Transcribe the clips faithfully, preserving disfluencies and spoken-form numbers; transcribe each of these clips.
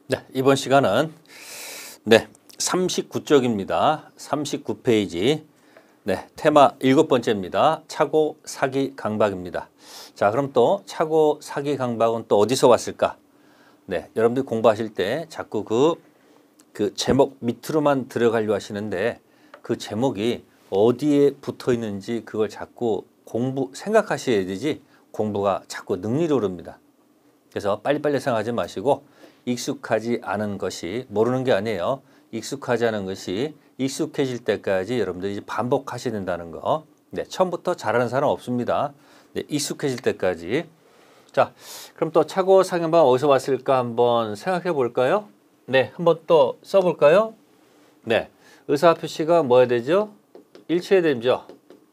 네, 이번 시간은 네, 삼십구 쪽입니다. 삼십구 페이지. 네, 테마 일곱 번째입니다. 차고 사기 강박입니다. 자, 그럼 또 차고 사기 강박은 또 어디서 왔을까? 네, 여러분들 공부하실 때 자꾸 그, 그 제목 밑으로만 들어가려고 하시는데 그 제목이 어디에 붙어 있는지 그걸 자꾸 공부 생각하셔야 되지 공부가 자꾸 능리로 오릅니다. 그래서 빨리빨리 생각하지 마시고 익숙하지 않은 것이 모르는 게 아니에요. 익숙하지 않은 것이 익숙해질 때까지 여러분들이 반복하셔야 된다는 거. 네, 처음부터 잘하는 사람 없습니다. 네, 익숙해질 때까지. 자, 그럼 또 차고 사기강박 어디서 왔을까 한번 생각해 볼까요? 네, 한번 또 써볼까요? 네, 의사 표시가 뭐 해야 되죠? 일치해야 되죠.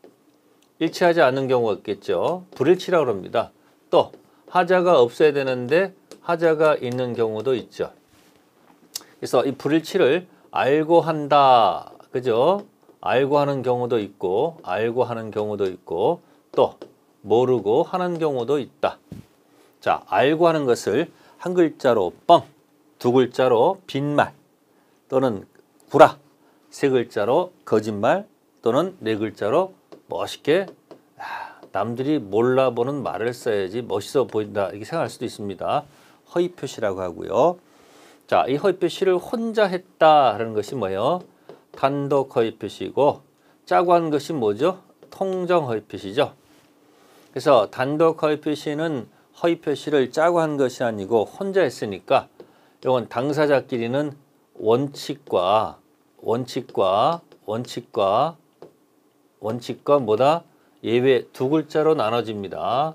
일치하지 않는 경우가 있겠죠. 불일치라고 합니다. 또 하자가 없어야 되는데 하자가 있는 경우도 있죠. 그래서 이 불일치를 알고 한다. 그죠? 알고 하는 경우도 있고 알고 하는 경우도 있고 또 모르고 하는 경우도 있다. 자, 알고 하는 것을 한 글자로 뻥, 두 글자로 빈말 또는 구라, 세 글자로 거짓말 또는 네 글자로 멋있게 남들이 몰라보는 말을 써야지 멋있어 보인다 이렇게 생각할 수도 있습니다. 허위 표시라고 하고요. 자, 이 허위 표시를 혼자 했다라는 것이 뭐예요? 단독 허위 표시고 짜고 한 것이 뭐죠? 통정 허위 표시죠. 그래서 단독 허위 표시는 허위 표시를 짜고 한 것이 아니고 혼자 했으니까 이건 당사자끼리는 원칙과 원칙과 원칙과 원칙과 뭐다? 예외 두 글자로 나눠집니다.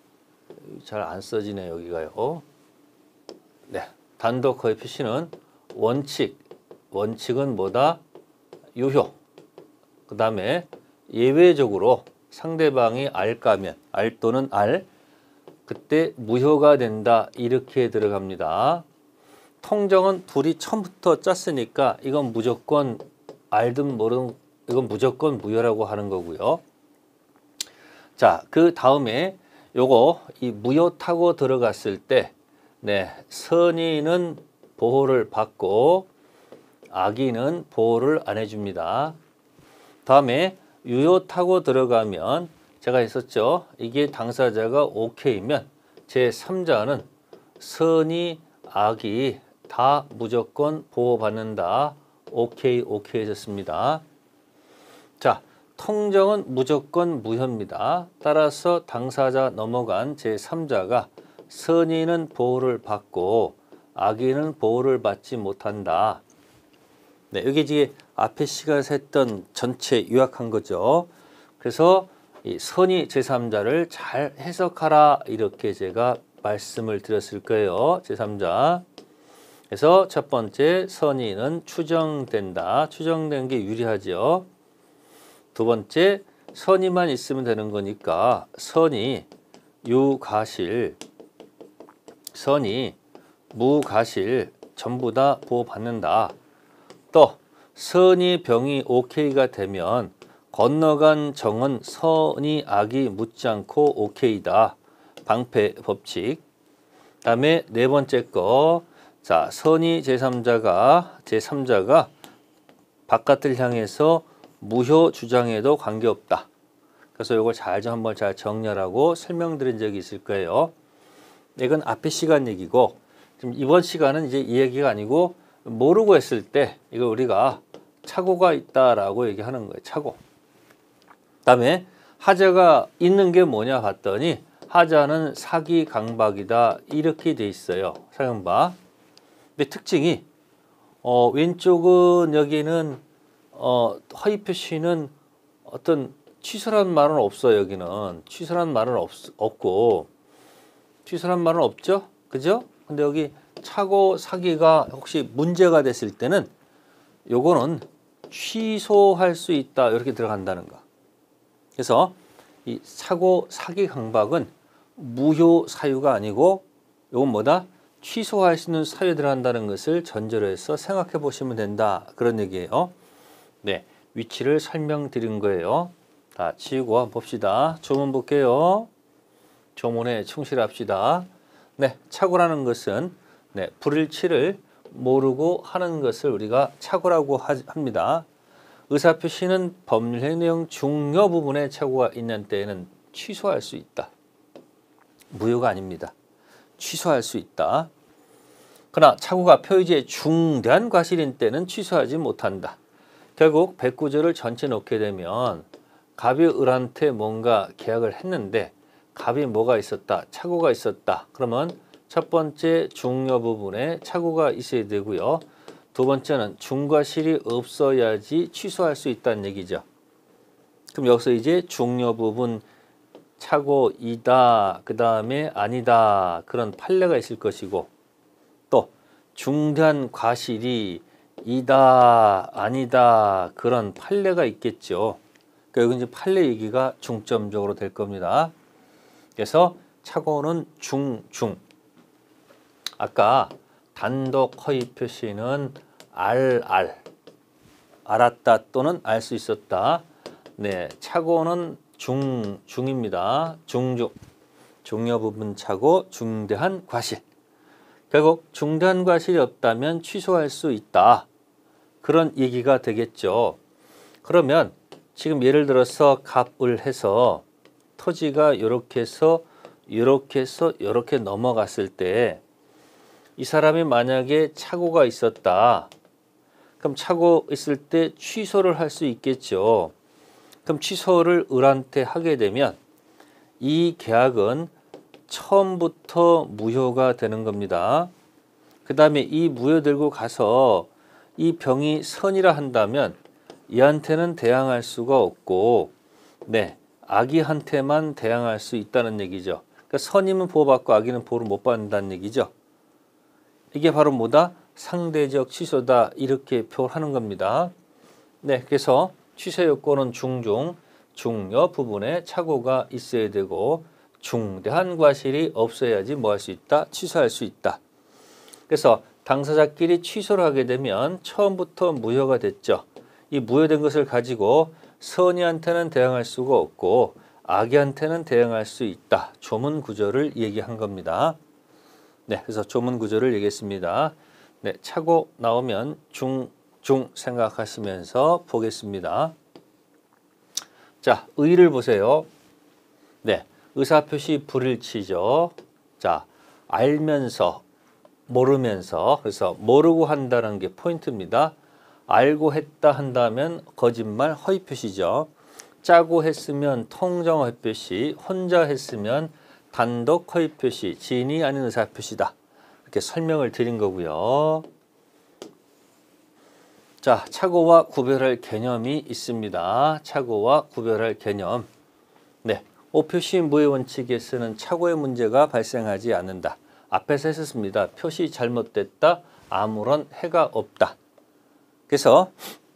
잘 안 써지네 여기가요. 네, 단독 허위 표시는 원칙, 원칙은 뭐다? 유효. 그 다음에 예외적으로 상대방이 알까면 알 또는 알 그때 무효가 된다 이렇게 들어갑니다. 통정은 둘이 처음부터 짰으니까 이건 무조건 알든 모르든 이건 무조건 무효라고 하는 거고요. 자, 그 다음에 요거 이 무효 타고 들어갔을 때 네, 선의는 보호를 받고 악의는 보호를 안 해줍니다. 다음에 유효 타고 들어가면 제가 했었죠. 이게 당사자가 오케이면 제삼자는 선의, 악의 다 무조건 보호받는다. 오케이, 오케이 해줬습니다. 자, 통정은 무조건 무효입니다. 따라서 당사자 넘어간 제삼자가 선의는 보호를 받고 악의는 보호를 받지 못한다. 네, 여기 이제 앞에 시간에서 했던 전체 요약한 거죠. 그래서 이 선의 제삼자를 잘 해석하라 이렇게 제가 말씀을 드렸을 거예요. 제삼자. 그래서 첫 번째 선의는 추정된다. 추정된 게 유리하죠. 두 번째 선의만 있으면 되는 거니까 선의, 유가실, 선의, 무가실 전부 다 보호받는다. 또 선의, 병이 오케이가 되면 건너간 정은 선의, 악이 묻지 않고 오케이다. 방패 법칙. 다음에 네 번째 거. 자, 선의 제삼자가 제삼자가 바깥을 향해서 무효 주장에도 관계없다. 그래서 이걸 잘 좀 한번 잘 정렬하고 설명드린 적이 있을 거예요. 이건 앞에 시간 얘기고 지금 이번 시간은 이제 이 얘기가 아니고 모르고 했을 때 이거 우리가 착오가 있다라고 얘기하는 거예요. 착오. 그다음에 하자가 있는 게 뭐냐 봤더니 하자는 사기 강박이다 이렇게 돼 있어요. 사경박. 근데 특징이 어, 왼쪽은 여기는 어, 허위 표시는 어떤 취소란 말은 없어요. 여기는 취소란 말은 없, 없고 취소란 말은 없죠. 그죠? 근데 여기 차고 사기가 혹시 문제가 됐을 때는 요거는 취소할 수 있다 이렇게 들어간다는 거. 그래서 이 차고 사기 강박은 무효 사유가 아니고 요건 뭐다? 취소할 수 있는 사유에 들어간다는 것을 전제로 해서 생각해 보시면 된다. 그런 얘기예요. 네, 위치를 설명드린 거예요. 다 치우고 한번 봅시다. 조문 볼게요. 조문에 충실합시다. 네, 착오라는 것은 네, 불일치를 모르고 하는 것을 우리가 착오라고 하, 합니다. 의사표시는 법률 내용 중요 부분에 착오가 있는 때에는 취소할 수 있다. 무효가 아닙니다. 취소할 수 있다. 그러나 착오가 표의제의 중대한 과실인 때는 취소하지 못한다. 결국 백구절을 전체 놓게 되면 갑이 을한테 뭔가 계약을 했는데 갑이 뭐가 있었다? 착오가 있었다. 그러면 첫 번째 중요 부분에 착오가 있어야 되고요. 두 번째는 중과실이 없어야지 취소할 수 있다는 얘기죠. 그럼 여기서 이제 중요 부분 착오이다, 그 다음에 아니다 그런 판례가 있을 것이고 또 중대한 과실이 이다, 아니다 그런 판례가 있겠죠. 그러니까 여기 이제 판례 얘기가 중점적으로 될 겁니다. 그래서 착오는 중, 중. 아까 단독 허위 표시는 알, 알. 알았다 또는 알 수 있었다. 네, 착오는 중, 중입니다. 중중. 중요 부분 착오, 중대한 과실. 결국 중대한 과실이 없다면 취소할 수 있다. 그런 얘기가 되겠죠. 그러면 지금 예를 들어서 갑을 해서 토지가 이렇게 해서 이렇게 해서 이렇게 넘어갔을 때 이 사람이 만약에 착오가 있었다. 그럼 착오 있을 때 취소를 할 수 있겠죠. 그럼 취소를 을한테 하게 되면 이 계약은 처음부터 무효가 되는 겁니다. 그 다음에 이 무효 들고 가서 이 병이 선이라 한다면 이한테는 대항할 수가 없고 네, 아기한테만 대항할 수 있다는 얘기죠. 그러니까 선임은 보호받고 아기는 보호를 못 받는다는 얘기죠. 이게 바로 뭐다? 상대적 취소다 이렇게 표현하는 겁니다. 네, 그래서 취소 요건은 중중, 중요 부분에 착오가 있어야 되고 중대한 과실이 없어야지 뭐 할 수 있다? 취소할 수 있다. 그래서 당사자끼리 취소를 하게 되면 처음부터 무효가 됐죠. 이 무효된 것을 가지고 선의한테는 대항할 수가 없고 악의한테는 대항할 수 있다. 조문 구조를 얘기한 겁니다. 네, 그래서 조문 구조를 얘기했습니다. 네, 착오 나오면 중, 중 생각하시면서 보겠습니다. 자, 의를 보세요. 네, 의사표시 불일치죠. 자, 알면서, 모르면서, 그래서 모르고 한다는 게 포인트입니다. 알고 했다 한다면 거짓말 허위 표시죠. 짜고 했으면 통정 허위 표시, 혼자 했으면 단독 허위 표시, 지인이 아닌 의사 표시다. 이렇게 설명을 드린 거고요. 자, 착오와 구별할 개념이 있습니다. 착오와 구별할 개념. 네, 오표시 무효 원칙에서는 착오의 문제가 발생하지 않는다. 앞에서 했었습니다. 표시 잘못됐다. 아무런 해가 없다. 그래서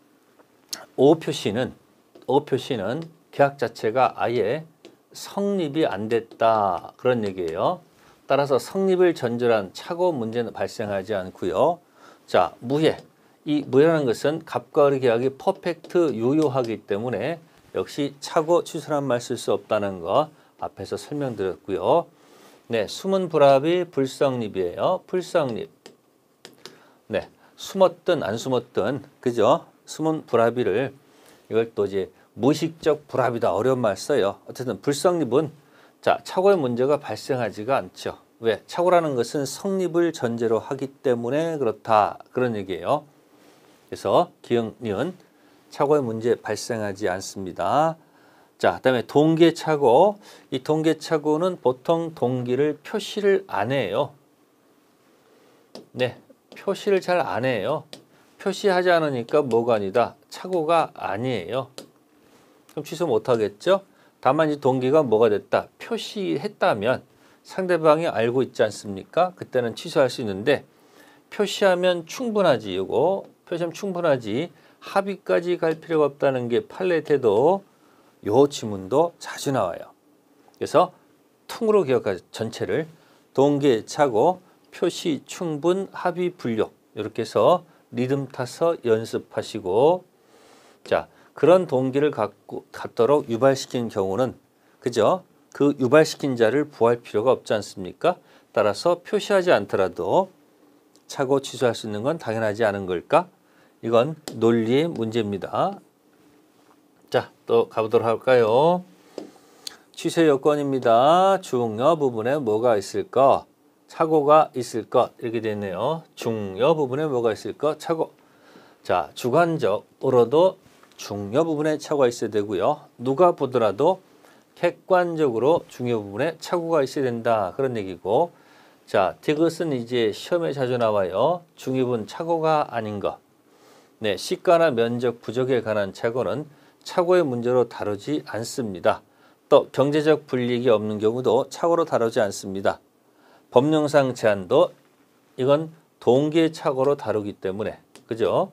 오표시는 오표시는 계약 자체가 아예 성립이 안 됐다. 그런 얘기예요. 따라서 성립을 전제한 착오 문제는 발생하지 않고요. 자, 무효. 이 무효라는 것은 갑과 을의 계약이 퍼펙트 유효하기 때문에 역시 착오 취소란 말 쓸 수 없다는 거 앞에서 설명드렸고요. 네, 숨은 불합이 불성립이에요. 불성립. 네, 숨었든 안 숨었든 그죠? 숨은 불합의를 이걸 또 이제 무의식적 불합이다 어려운 말 써요. 어쨌든 불성립은 자 착오의 문제가 발생하지가 않죠. 왜? 착오라는 것은 성립을 전제로 하기 때문에 그렇다 그런 얘기예요. 그래서 기억, 니은 착오의 문제 발생하지 않습니다. 자, 그다음에 동계 착오. 이 동계 착오는 보통 동기를 표시를 안 해요. 네, 표시를 잘 안 해요. 표시하지 않으니까 뭐가 아니다. 착오가 아니에요. 그럼 취소 못 하겠죠? 다만 이 동기가 뭐가 됐다. 표시했다면 상대방이 알고 있지 않습니까? 그때는 취소할 수 있는데 표시하면 충분하지. 이거 표시하면 충분하지. 합의까지 갈 필요가 없다는 게 판례 태도. 요 지문도 자주 나와요. 그래서 퉁으로 기억하죠. 전체를 동계 착오, 표시 충분, 합의 불료 이렇게 해서 리듬 타서 연습하시고 자 그런 동기를 갖고 갖도록 유발시킨 경우는 그죠? 그 유발시킨 자를 부할 필요가 없지 않습니까? 따라서 표시하지 않더라도 착오 취소할 수 있는 건 당연하지 않은 걸까? 이건 논리의 문제입니다. 자, 또 가보도록 할까요? 취소 요건입니다. 중요 부분에 뭐가 있을까? 착오가 있을 것. 이렇게 되어 있네요. 중요 부분에 뭐가 있을 것? 착오. 자, 주관적으로도 중요 부분에 착오가 있어야 되고요. 누가 보더라도 객관적으로 중요 부분에 착오가 있어야 된다. 그런 얘기고. 자, 이것은 이제 시험에 자주 나와요. 중요 부분 착오가 아닌 것. 네, 시가나 면적 부족에 관한 착오는 착오의 문제로 다루지 않습니다. 또 경제적 불이익이 없는 경우도 착오로 다루지 않습니다. 법령상 제한도 이건 동기의 착오로 다루기 때문에 그죠?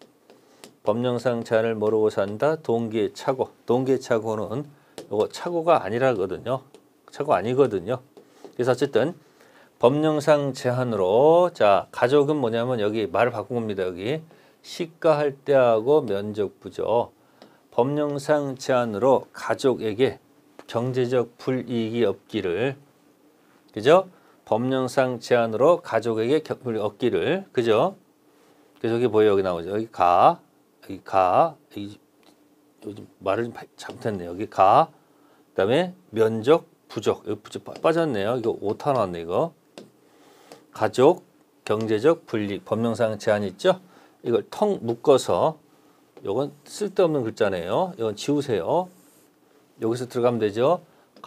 법령상 제한을 모르고 산다. 동기의 착오. 동기의 착오는 이거 착오가 아니라거든요. 착오 아니거든요. 그래서 어쨌든 법령상 제한으로 자 가족은 뭐냐면 여기 말을 바꾼 겁니다. 여기 시가할 때하고 면적 부족. 법령상 제한으로 가족에게 경제적 불이익이 없기를 그죠? 법령상 제한으로 가족에게 불이익이 없기를 그죠? 그래서 여기 보여 여기 나오죠. 여기 가 여기 가 여기 요즘 말을 잘못했네요. 여기 가 그다음에 면적 부족 여기 부족 빠졌네요. 이거 오타 나왔네 이거. 가족 경제적 불이익 법령상 제한 있죠? 이걸 통 묶어서 요건 쓸데없는 글자네요. 이건 지우세요. 여기서 들어가면 되죠.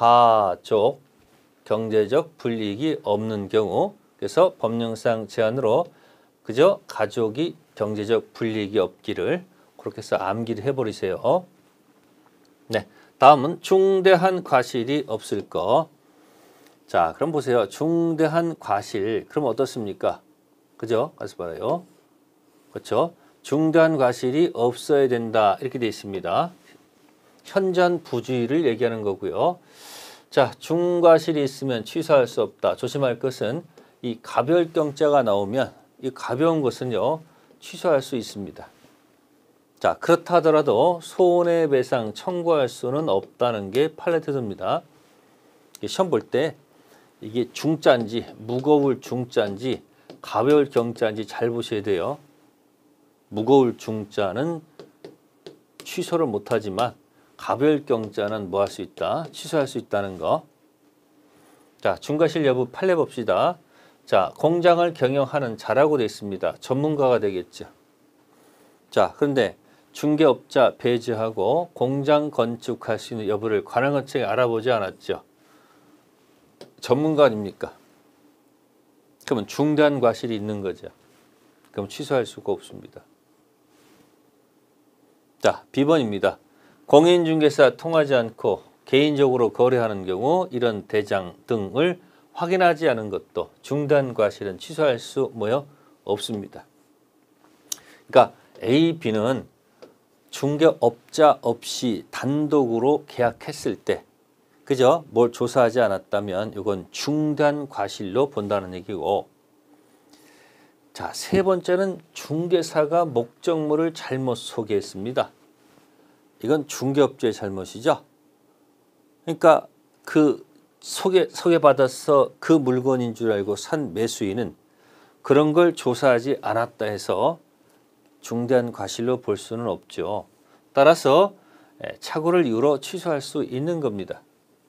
가족 경제적 불이익이 없는 경우 그래서 법령상 제한으로 그저 가족이 경제적 불이익이 없기를 그렇게 해서 암기를 해버리세요. 네, 다음은 중대한 과실이 없을 거. 자, 그럼 보세요. 중대한 과실 그럼 어떻습니까? 그죠? 가서 봐요. 그렇죠? 중대한 과실이 없어야 된다 이렇게 되어 있습니다. 현저한 부주의를 얘기하는 거고요. 자, 중과실이 있으면 취소할 수 없다. 조심할 것은 이 가별경자가 나오면 이 가벼운 것은요 취소할 수 있습니다. 자, 그렇다 하더라도 손해배상 청구할 수는 없다는 게 판례태도입니다. 시험 볼 때 이게 중자인지 무거울 중자인지 가벼울 경자인지 잘 보셔야 돼요. 무거울 중자는 취소를 못하지만 가벼울 경자는 뭐 할 수 있다? 취소할 수 있다는 거. 자, 중과실 여부 판례 봅시다. 자, 공장을 경영하는 자라고 되어 있습니다. 전문가가 되겠죠. 자, 그런데 중개업자 배제하고 공장 건축할 수 있는 여부를 관할건축에 알아보지 않았죠. 전문가 아닙니까? 그러면 중대한 과실이 있는 거죠. 그럼 취소할 수가 없습니다. 자, 비번입니다. 공인중개사 통하지 않고 개인적으로 거래하는 경우 이런 대장 등을 확인하지 않은 것도 중대한 과실은 취소할 수 뭐요? 없습니다. 그러니까 A, B는 중개업자 없이 단독으로 계약했을 때 그죠? 뭘 조사하지 않았다면 이건 중대한 과실로 본다는 얘기고 자, 세 번째는 중개사가 목적물을 잘못 소개했습니다. 이건 중개업자의 잘못이죠. 그러니까 그 소개, 소개받아서 그 물건인 줄 알고 산 매수인은 그런 걸 조사하지 않았다 해서 중대한 과실로 볼 수는 없죠. 따라서 착오를 이유로 취소할 수 있는 겁니다.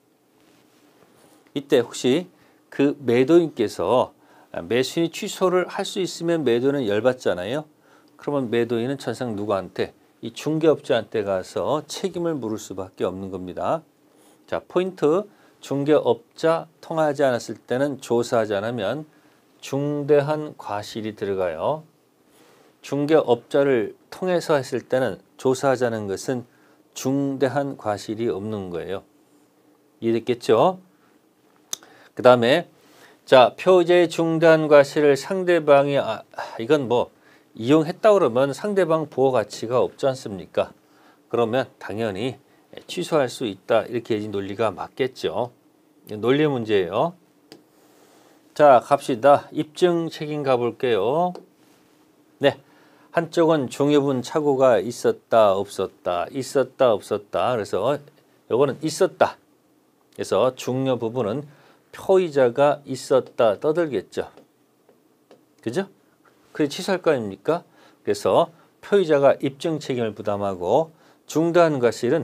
이때 혹시 그 매도인께서 매수인이 취소를 할 수 있으면 매도인은 열받잖아요. 그러면 매도인은 천상 누구한테? 이 중개업자한테 가서 책임을 물을 수밖에 없는 겁니다. 자, 포인트. 중개업자 통하지 않았을 때는 조사하지 않으면 중대한 과실이 들어가요. 중개업자를 통해서 했을 때는 조사하자는 것은 중대한 과실이 없는 거예요. 이해됐겠죠? 그 다음에 자, 표제의 중대한 과실을 상대방이 아, 이건 뭐 이용했다 그러면 상대방 보호 가치가 없지 않습니까? 그러면 당연히 취소할 수 있다 이렇게 논리가 맞겠죠. 논리 문제예요. 자, 갑시다. 입증 책임 가볼게요. 네, 한쪽은 중요분 착오가 있었다 없었다 있었다 없었다 그래서 요거는 있었다. 그래서 중요 부분은 표의자가 있었다 떠들겠죠. 그죠? 그래 취소할 거 아닙니까? 그래서 표의자가 입증 책임을 부담하고 중단과 실은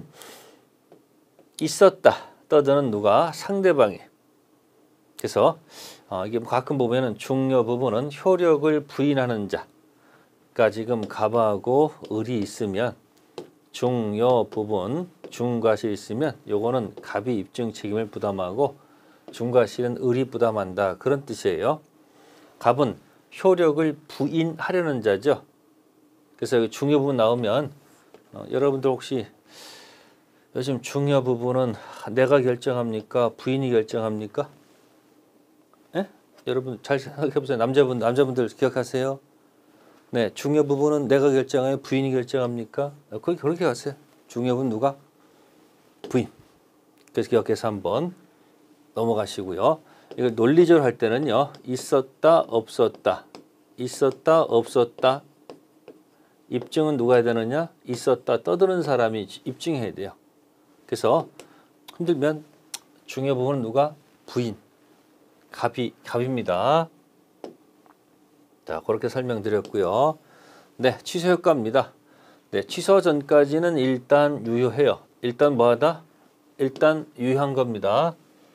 있었다 떠드는 누가? 상대방이. 그래서 어, 이게 가끔 보면은 중요 부분은 효력을 부인하는 자. 그러니까 지금 갑하고 을이 있으면 중요 부분 중과실 있으면 요거는 갑이 입증 책임을 부담하고 중과실은 을이 부담한다 그런 뜻이에요. 갑은 효력을 부인하려는 자죠. 그래서 여기 중요 부분 나오면 어, 여러분들 혹시 요즘 중요 부분은 내가 결정합니까? 부인이 결정합니까? 예? 여러분 잘 생각해 보세요. 남자분 남자분들 기억하세요? 네, 중요 부분은 내가 결정해요? 부인이 결정합니까? 거기 그렇게 가세요. 중요 부분 누가? 부인. 그래서 기억해서 한번 넘어가시고요. 이걸 논리적으로 할 때는요. 있었다, 없었다. 있었다, 없었다. 입증은 누가 해야 되느냐? 있었다 떠드는 사람이 입증해야 돼요. 그래서 흔들면 중요 부분은 누가? 부인. 갑이, 갑입니다. 자, 그렇게 설명드렸고요. 네, 취소 효과입니다. 네, 취소 전까지는 일단 유효해요. 일단 뭐하다? 일단 유효한 겁니다.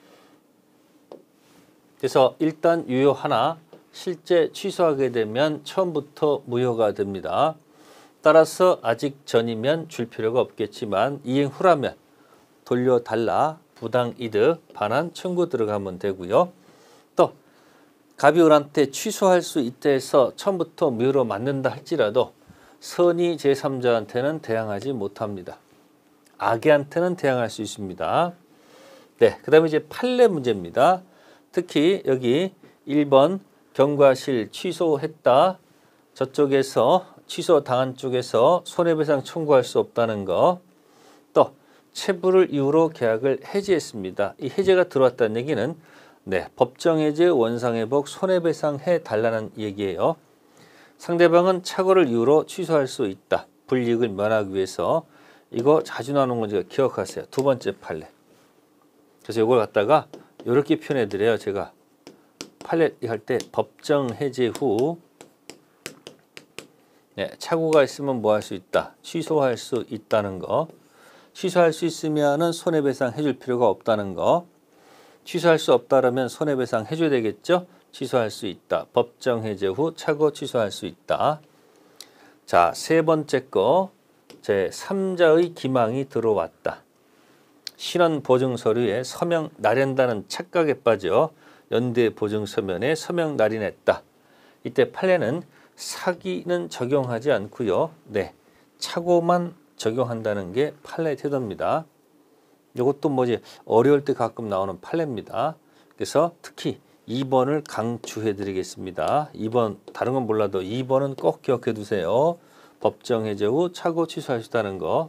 그래서 일단 유효하나 실제 취소하게 되면 처음부터 무효가 됩니다. 따라서 아직 전이면 줄 필요가 없겠지만 이행 후라면 돌려달라 부당이득 반환 청구 들어가면 되고요. 또 갑이 을한테 취소할 수 있다 해서 처음부터 무효로 만든다 할지라도 선의 제삼자한테는 대항하지 못합니다. 악의한테는 대항할 수 있습니다. 네, 그 다음에 이제 판례 문제입니다. 특히 여기 일 번 경과실 취소했다. 저쪽에서 취소당한 쪽에서 손해배상 청구할 수 없다는 거. 또 체불을 이유로 계약을 해지했습니다. 이 해제가 들어왔다는 얘기는 네, 법정해제 원상회복 손해배상 해달라는 얘기예요. 상대방은 착오를 이유로 취소할 수 있다. 불이익을 면하기 위해서. 이거 자주 나오는 건 제가 기억하세요. 두 번째 판례. 그래서 이걸 갖다가 이렇게 표현해 드려요. 제가 판례 할 때 법정 해제 후 네, 착오가 있으면 뭐 할 수 있다. 취소할 수 있다는 거. 취소할 수 있으면은 손해배상 해줄 필요가 없다는 거. 취소할 수 없다라면 손해배상 해줘야 되겠죠. 취소할 수 있다. 법정 해제 후 착오 취소할 수 있다. 자, 세 번째 거 제삼자의 기망이 들어왔다. 신원 보증 서류에 서명 날인다는 착각에 빠져 연대 보증 서면에 서명 날인했다. 이때 판례는 사기는 적용하지 않고요. 네, 착오만 적용한다는 게 판례 태도입니다. 이것도 뭐지 어려울 때 가끔 나오는 판례입니다. 그래서 특히 이 번을 강추해 드리겠습니다. 이 번 다른 건 몰라도 이 번은 꼭 기억해 두세요. 법정 해제 후 착오 취소할 수 있다는 거.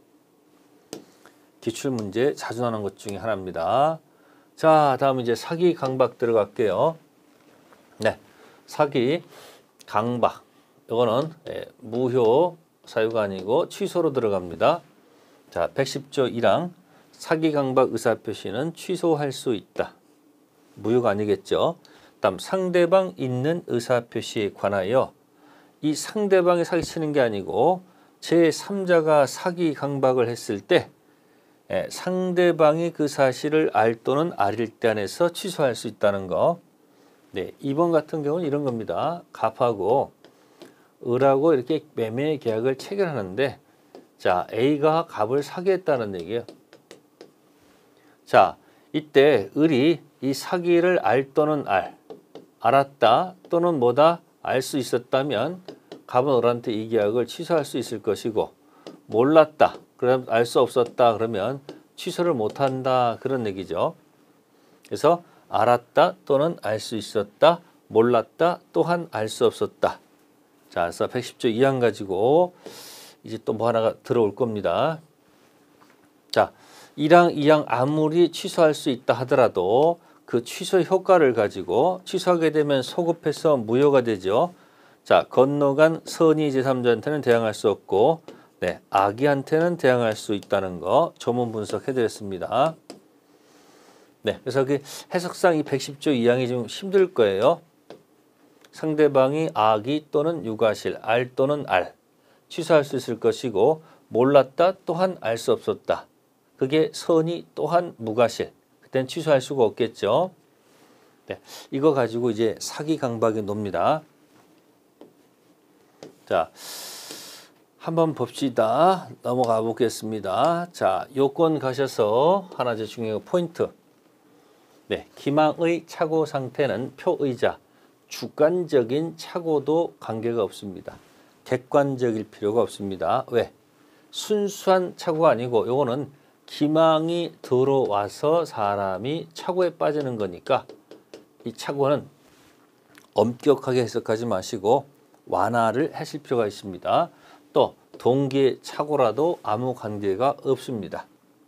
기출문제 자주 나오는 것 중에 하나입니다. 자, 다음 이제 사기 강박 들어갈게요. 네, 사기 강박. 이거는 예, 무효 사유가 아니고 취소로 들어갑니다. 자, 백십 조 일 항 사기 강박 의사표시는 취소할 수 있다. 무효가 아니겠죠. 다음 상대방 있는 의사표시에 관하여 이 상대방이 사기치는 게 아니고 제삼자가 사기 강박을 했을 때 예, 상대방이 그 사실을 알 또는 알일 때 안에서 취소할 수 있다는 거. 네, 이 번 같은 경우는 이런 겁니다. 갑하고 을하고 이렇게 매매 계약을 체결하는데 자, A가 갑을 사기했다는 얘기예요. 자, 이때 을이 이 사기를 알 또는 알, 알았다 또는 뭐다 알 수 있었다면 갑은 을한테 이 계약을 취소할 수 있을 것이고 몰랐다, 그럼 알 수 없었다 그러면 취소를 못한다 그런 얘기죠. 그래서 알았다 또는 알 수 있었다, 몰랐다 또한 알 수 없었다. 자, 그래서 백십 조 이 항 가지고 이제 또 뭐 하나가 들어올 겁니다. 자, 일 항, 이 항 아무리 취소할 수 있다 하더라도 그 취소 효과를 가지고 취소하게 되면 소급해서 무효가 되죠. 자, 건너간 선의 제삼자한테는 대항할 수 없고 네, 악의한테는 대항할 수 있다는 거 조문 분석해 드렸습니다. 네, 그래서 그 해석상 이 백십 조 이 항이 좀 힘들 거예요. 상대방이 악의 또는 유과실, 알 또는 알 취소할 수 있을 것이고 몰랐다 또한 알 수 없었다. 그게 선의 또한 무과실. 그때는 취소할 수가 없겠죠. 네, 이거 가지고 이제 사기 강박이 놉니다. 자, 한번 봅시다. 넘어가 보겠습니다. 자, 요건 가셔서 하나 제 중요한 포인트. 네, 기망의 착오 상태는 표의자, 주관적인 착오도 관계가 없습니다. 객관적일 필요가 없습니다. 왜? 순수한 착오가 아니고 요거는 기망이 들어와서 사람이 착오에 빠지는 거니까 이 착오는 엄격하게 해석하지 마시고 완화를 하실 필요가 있습니다. 또 동기의 착오라도 아무 관계가 없습니다.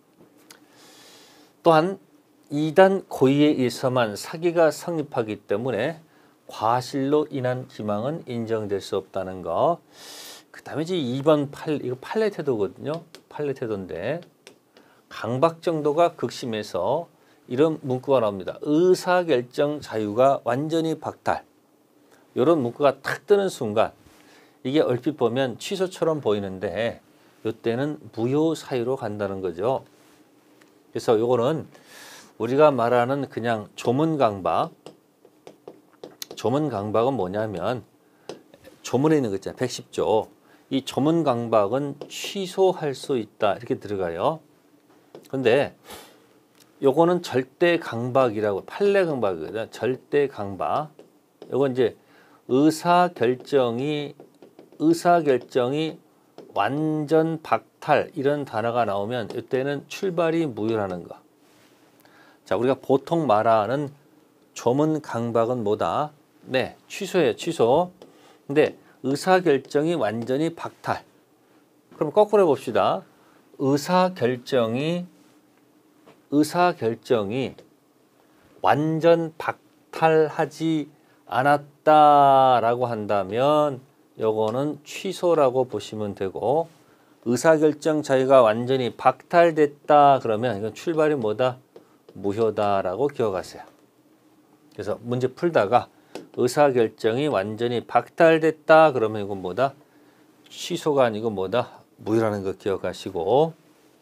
또한 이단 고의에 의해서만 사기가 성립하기 때문에 과실로 인한 기망은 인정될 수 없다는 거. 그 다음에 이제 이 번 팔, 이거 판례 태도거든요. 판례 태도인데 강박 정도가 극심해서 이런 문구가 나옵니다. 의사결정 자유가 완전히 박탈. 이런 문구가 탁 뜨는 순간 이게 얼핏 보면 취소처럼 보이는데 이때는 무효 사유로 간다는 거죠. 그래서 요거는 우리가 말하는 그냥 조문 강박. 조문 강박은 뭐냐면 조문에 있는 거 있잖아요. 백십 조. 이 조문 강박은 취소할 수 있다. 이렇게 들어가요. 근데 요거는 절대 강박이라고 판례 강박이거든요. 절대 강박. 요건 이제 의사 결정이 의사 결정이 완전 박탈 이런 단어가 나오면 이때는 출발이 무효라는 거. 자, 우리가 보통 말하는 조문 강박은 뭐다? 네, 취소예요. 취소. 근데 의사 결정이 완전히 박탈. 그럼 거꾸로 봅시다. 의사 결정이 의사 결정이 완전 박탈하지 않았다라고 한다면 요거는 취소라고 보시면 되고 의사결정 자유가 완전히 박탈됐다 그러면 이건 출발이 뭐다? 무효다라고 기억하세요. 그래서 문제 풀다가 의사결정이 완전히 박탈됐다 그러면 이건 뭐다? 취소가 아니고 뭐다? 무효라는 거 기억하시고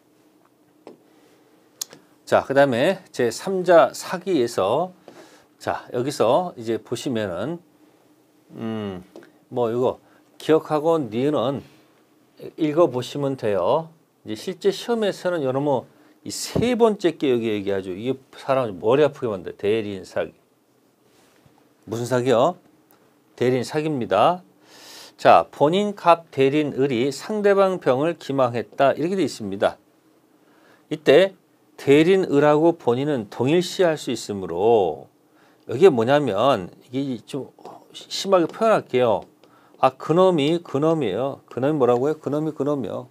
자, 그 다음에 제삼자 사기에서 자, 여기서 이제 보시면은 음, 뭐 이거 기억하고 니은 읽어보시면 돼요. 이제 실제 시험에서는 여러분 뭐 이 세 번째 게 여기 얘기하죠. 이게 사람을 머리 아프게 만들어요. 대리인 사기. 무슨 사기요? 대리인 사기입니다. 자, 본인 갑 대리인 을이 상대방 병을 기망했다. 이렇게 돼 있습니다. 이때 대리인 을하고 본인은 동일시할 수 있으므로 여기에 뭐냐면 이게 좀 심하게 표현할게요. 아, 그놈이 그놈이에요. 그놈이 뭐라고요? 그놈이 그놈이요.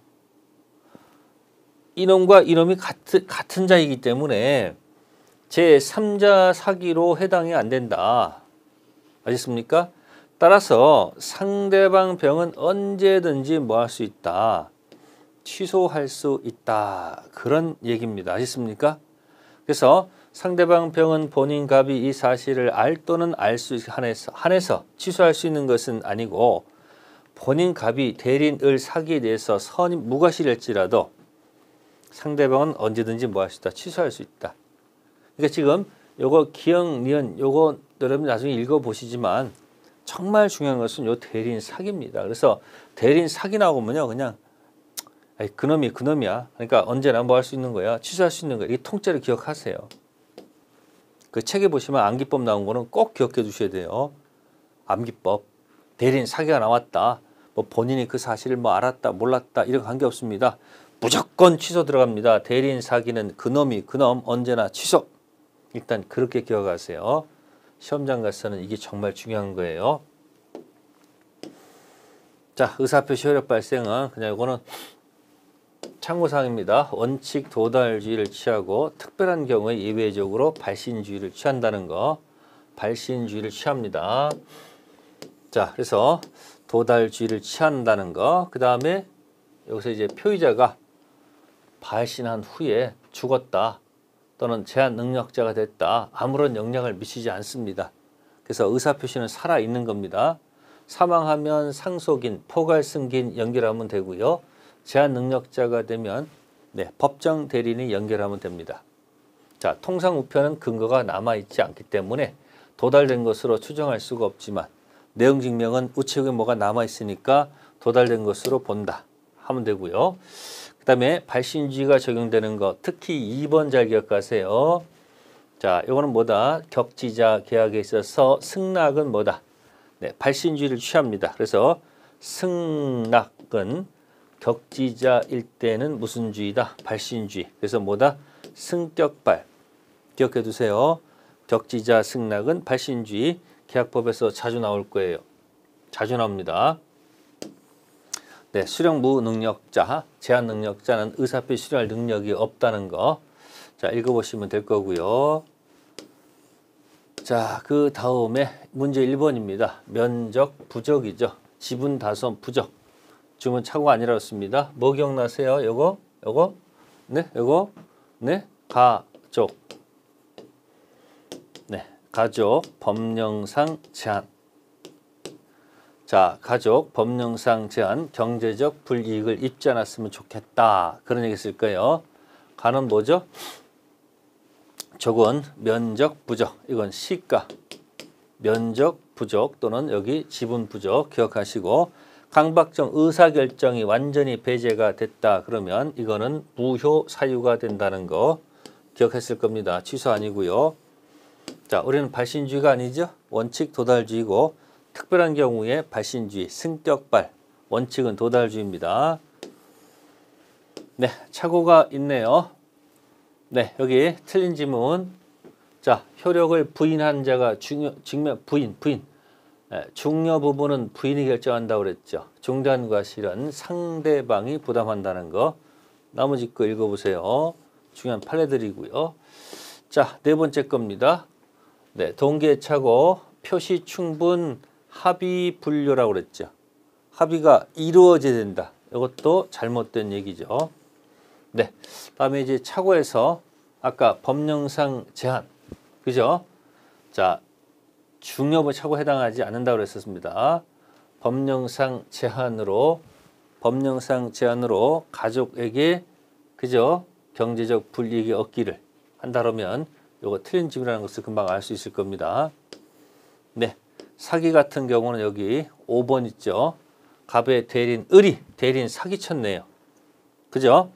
이놈과 이놈이 같은, 같은 자이기 때문에 제삼자 사기로 해당이 안 된다. 아셨습니까? 따라서 상대방 병은 언제든지 뭐 할 수 있다. 취소할 수 있다. 그런 얘기입니다. 아셨습니까? 그래서 상대방 병은 본인 갑이 이 사실을 알 또는 알 수 한해서, 한해서 취소할 수 있는 것은 아니고 본인 갑이 대리인 을 사기에 대해서 선이 무과실일지라도 상대방은 언제든지 뭐 할 수 있다. 취소할 수 있다. 그러니까 지금 요거 기억, 니은 요거 여러분 나중에 읽어보시지만 정말 중요한 것은 요 대리인 사기입니다. 그래서 대리인 사기 나오면요 그냥 아이, 그놈이 그놈이야. 그러니까 언제나 뭐 할 수 있는 거야. 취소할 수 있는 거야. 이게 통째로 기억하세요. 그 책에 보시면 암기법 나온 거는 꼭 기억해 두셔야 돼요. 암기법. 대리인 사기가 나왔다. 뭐 본인이 그 사실을 뭐 알았다 몰랐다 이런 관계 없습니다. 무조건 취소 들어갑니다. 대리인 사기는 그놈이 그놈 언제나 취소. 일단 그렇게 기억하세요. 시험장 가서는 이게 정말 중요한 거예요. 자, 의사표시 효력 발생은 그냥 이거는 참고사항입니다. 원칙 도달주의를 취하고 특별한 경우에 예외적으로 발신주의를 취한다는 거. 발신주의를 취합니다. 자, 그래서 도달주의를 취한다는 거. 그 다음에 여기서 이제 표의자가 발신한 후에 죽었다. 또는 제한 능력자가 됐다. 아무런 영향을 미치지 않습니다. 그래서 의사표시는 살아있는 겁니다. 사망하면 상속인, 포괄승진 연결하면 되고요. 제한 능력자가 되면 네, 법정 대리인이 연결하면 됩니다. 자, 통상 우편은 근거가 남아있지 않기 때문에 도달된 것으로 추정할 수가 없지만 내용 증명은 우체국에 뭐가 남아있으니까 도달된 것으로 본다 하면 되고요. 그 다음에 발신주의가 적용되는 거, 특히 이 번 잘 기억하세요. 자, 이거는 뭐다? 격지자 계약에 있어서 승낙은 뭐다? 네, 발신주의를 취합니다. 그래서 승낙은 격지자일 때는 무슨 주의다? 발신주의. 그래서 뭐다? 승격발. 기억해 두세요. 격지자 승낙은 발신주의. 계약법에서 자주 나올 거예요. 자주 나옵니다. 네, 수령 무능력자, 제한 능력자는 의사표시 수령할 능력이 없다는 거. 자, 읽어보시면 될 거고요. 자, 그 다음에 문제 일 번입니다. 면적 부적이죠. 지분 다손 부적. 주문 착오가 아니라고 씁니다. 뭐 기억나세요? 요거? 요거? 네? 요거? 네? 가족. 네. 가족 법령상 제한. 자, 가족 법령상 제한, 경제적 불이익을 입지 않았으면 좋겠다. 그런 얘기 쓸 거예요. 가는 뭐죠? 저건 면적 부적. 이건 시가. 면적 부적 또는 여기 지분 부적 기억하시고, 강박적 의사결정이 완전히 배제가 됐다. 그러면 이거는 무효 사유가 된다는 거 기억했을 겁니다. 취소 아니고요. 자, 우리는 발신주의가 아니죠. 원칙 도달주의고, 특별한 경우에 발신주의, 승격발, 원칙은 도달주의입니다. 네, 착오가 있네요. 네, 여기 틀린 지문. 자, 효력을 부인한 자가 중요, 증명, 부인, 부인. 네, 중요 부분은 부인이 결정한다고 그랬죠. 중단과 실은 상대방이 부담한다는 거. 나머지 거 읽어보세요. 중요한 판례들이고요. 자, 네 번째 겁니다. 네, 동계착오, 표시 충분, 합의 분료라고 그랬죠. 합의가 이루어져야 된다. 이것도 잘못된 얘기죠. 네, 다음에 이제 착오에서 아까 법령상 제한, 그죠? 자, 중요부 착오 해당하지 않는다고 그랬었습니다. 법령상 제한으로 법령상 제한으로 가족에게 그죠? 경제적 불이익이 얻기를 한다 그러면 요거 틀린 지문이라는 것을 금방 알 수 있을 겁니다. 네, 사기 같은 경우는 여기 오 번 있죠. 갑의 대리인 을이 대리인 사기쳤네요. 그죠?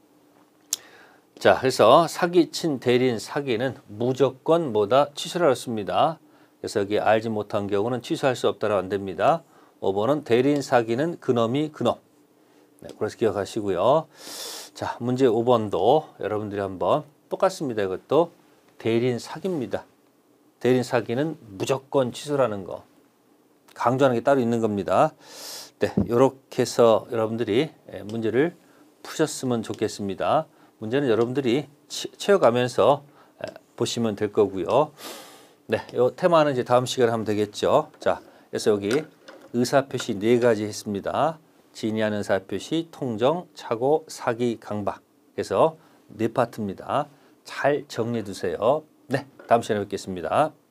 자, 그래서 사기친 대리인 사기는 무조건 뭐다? 취소를 했습니다. 그래서 여기 알지 못한 경우는 취소할 수 없다라고 안 됩니다. 오 번은 대리인 사기는 그놈이 그놈. 네, 그래서 기억하시고요. 자, 문제 오 번도 여러분들이 한번 똑같습니다. 이것도 대리인 사기입니다. 대리인 사기는 무조건 취소라는 거. 강조하는 게 따로 있는 겁니다. 네, 이렇게 해서 여러분들이 문제를 푸셨으면 좋겠습니다. 문제는 여러분들이 채워가면서 보시면 될 거고요. 네, 이 테마는 이제 다음 시간에 하면 되겠죠. 자, 그래서 여기 의사표시 네 가지 했습니다. 진의하는 의사표시, 통정, 착오, 사기, 강박. 그래서 네 파트입니다. 잘 정리해 두세요. 네, 다음 시간에 뵙겠습니다.